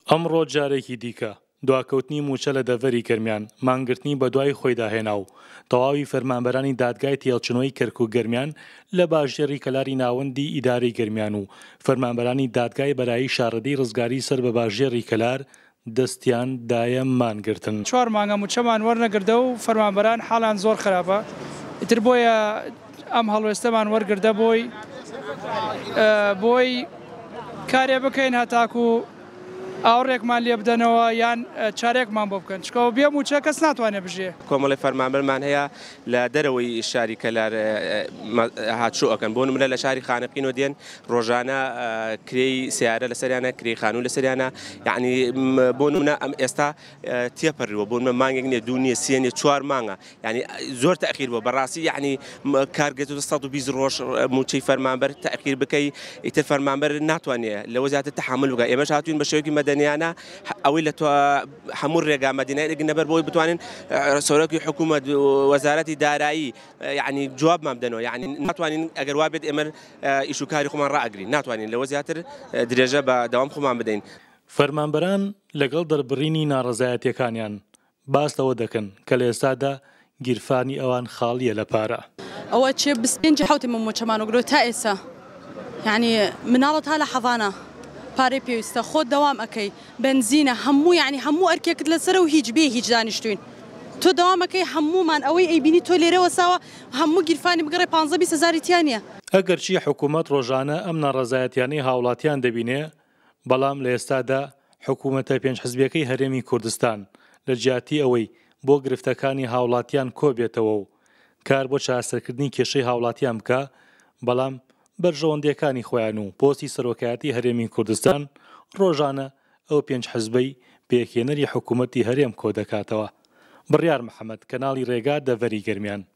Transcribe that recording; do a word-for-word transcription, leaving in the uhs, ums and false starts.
ئەمڕۆ جارێکی دیکە دواکەوتنی موچە لە دەڤەری گەرمیان مانگرتنی بە دوای خۆی داهێنا و تەواوی فەرمانبەرانی دادگای تێڵچنەوەی کەرک و گەرمیان لە باشژێری کەلاری ناوەندی ئیدارەی گەرمیان و فەرمانبەرانی دادگای بەرایی شارەدەی ڕزگاری سەر بە باشژێری کەلار دەستیان دایە مانگرتن. چوار مانگە موچەمان وەرنەگردە و فەرمانبەران حاڵان زۆر خراپە. ئیتر بۆیە ئەم هەڵوێستەمان وەرگردە بۆی بۆی کارێ بکەین هەتاکو ئاوڕێکمان لێ بدەنەوە یان چارێکمان بۆ بکەن چکەوە بێ موچە کەس ناتوانێت بژێ. کۆمەڵی فەرمانبەرمان هەیە لە دەرەوەی شاری کەلار هاتشوەکەن بۆ نمونە لە شاری خانقینەوە دێن ڕۆژانە کرێی سیارە لەسەریانە کرێی خانوو لەسەریانە یعنی بۆ نمونە ئەم ئێستا تێپەڕیوە بۆ نمونە مانگێک نییە دوو نییە سێ نیە چوار مانگە یعنی زۆر تەئخیر بووە بەڕاستی یعنی کارگەزێتە سەد و بیست ڕۆژ موچەی فەرمانبەر تەئخیر بکەی ئیتر فەرمانبەر ناتوانێت لەوە زیاتر تەحمل بکات. ئێمەش هاتووین بە شێوەیەکی مەدەنیانە ئەوەی لە تۆ هەموو ڕێگا مەدەنیای نەبەر بۆی بتوانین سەرۆکی حکوومەت وەزارەتی دارایی یعنی جوابمان بدەنەوە یعنی ناتوانین ئەگەر وا بێت ئێمە ئیش و کاری خۆمان ڕائەگرین ناتوانین لەوە زیاتر درێژە بە دەوام خۆمان بدەین. فەرمانبەران لەگەڵ دەربڕینی ناڕەزایەتیەکانیان باس لەوە دەکەن کە لە ئێستادا گیرفانی ئەوان خاڵیە لە پارە. ئەوە چێ بسپێنج حوتی من موچەمانۆگرۆ تا ئێستا یعنی مناڵەت تا لە حەڤانە پارەی پێویستە خۆت دەوام ئەەکەی بنزینە هەموو یعنی هەموو ئەرکێکت لەسەر و هیچ بێ هیچ دانیشتوین تۆ دەوامەکەی هەمومان ئەوەی ئەیبینی تۆ لێرەوە ساوە هەموو گیرفانی بگەڕێ پانزە بیست هەزاری تیانە. ئەگەرچی حکوومەت ڕۆژانە ئەم ناڕەزایەتیانەی هاوڵاتیان دەبینێ بەڵام لە ئێستادا حکوومەتە پێنج حزبیەکەی هەرێمی کوردستان لە جیاتی ئەوەی بۆ گرفتەکانی هاوڵاتیان کۆبێتەوە و کار بۆ چارەسەرکردنی کێشەی هاوڵاتیان بکە بەڵام بەرژەوەندەکانی خۆیان و پۆستی سەرۆکایەتی هەرێمی کوردستان ڕۆژانە ئەو پێنج حزبەی پێکهێنەری حکوومەتی هەرێم کۆ دەکاتەوە. بڕیار محەممەد کەناڵی ڕێگا دەڤەری گەرمیان.